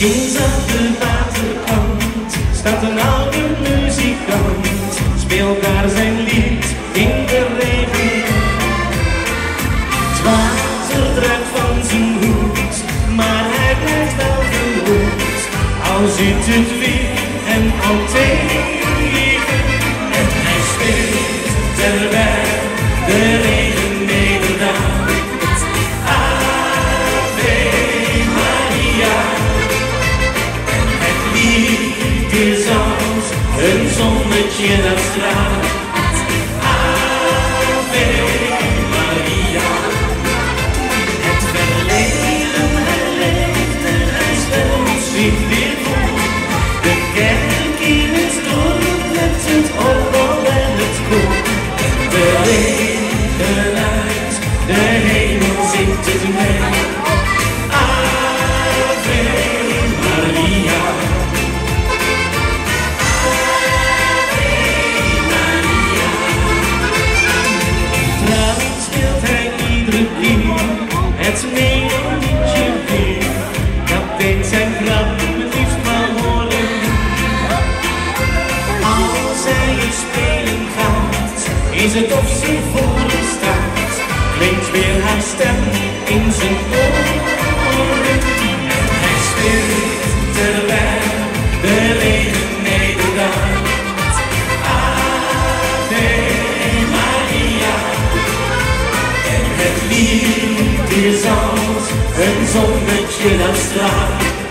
Ginds aan de waterkant staat een oude muzikant, speelt daar zijn lied in de regen. Het water druipt van zijn hoed, maar hij blijft wel verwoed, al zit het weer en al tegen. En hij speelt terwijl de regen nederdaalt. Ave Maria. En het lied is als een zonnetje dat straalt. Ave Maria. Het verleden herleeft en hij stelt zich weer voor. De kerk in het dorp met het orgel en het koor. De regen uit de hemel zingt het mee. Ave Maria. Ave Maria. Trouwens speelt hij iedere keer het melodietje weer. Dat deed zijn grap het liefst maar horen. Als hij het spelen gaat, is het of ze voor hem staat. Klinkt weer haar stem in zijn oren. En hij speelt terwijl de regen nederdaalt. Ave Maria. En het lied is als een zonnetje dat straalt.